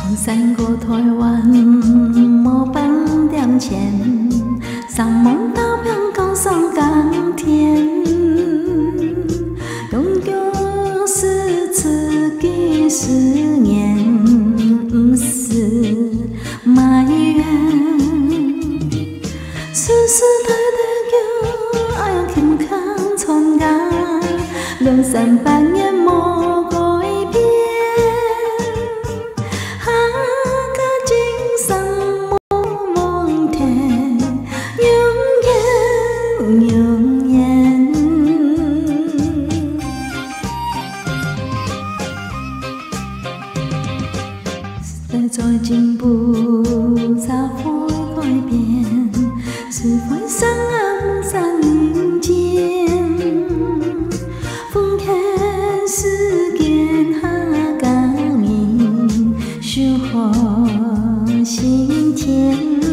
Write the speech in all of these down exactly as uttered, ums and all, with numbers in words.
山过台湾，无半点钱，上梦到偏高上甘甜，永久是自己思念，不是埋怨。世世代代叫爱轻看传家，两三百年无改变。 在进步，才会改变。是会上岸山林间，风看世间下感应，守护心田。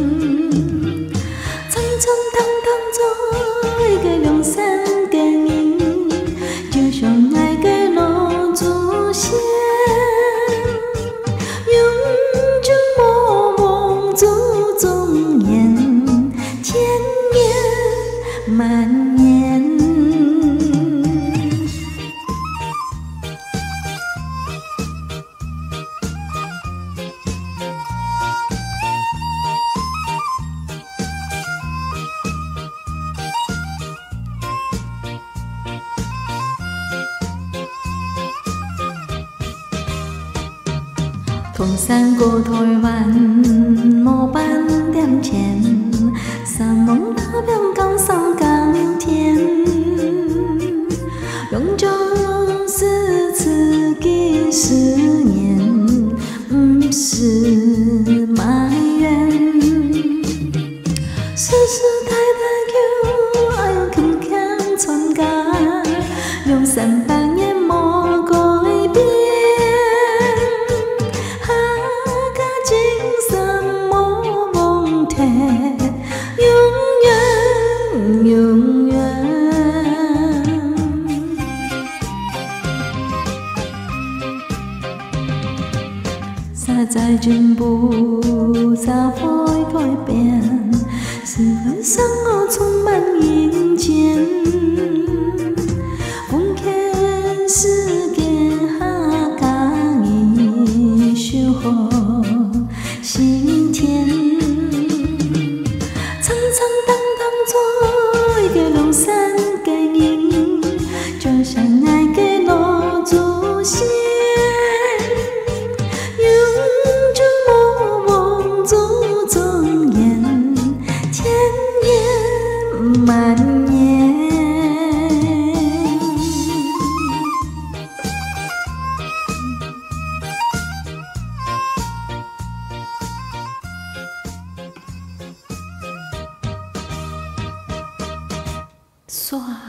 匆匆当当做一个两三个人，就像爱个老祖先。 蔓延，通山过台湾，无半点钱，山盟大表讲上甘甜，永久是自己思念，不是埋怨。世世代代叫爱轻轻传家，两三百年无改变。 永远，才在进步，才会改变。是份生活充满阴间，风看世间下感应，守护心田。苍苍荡荡做。 一个两三个人，就像爱个老祖先，永久无忘祖。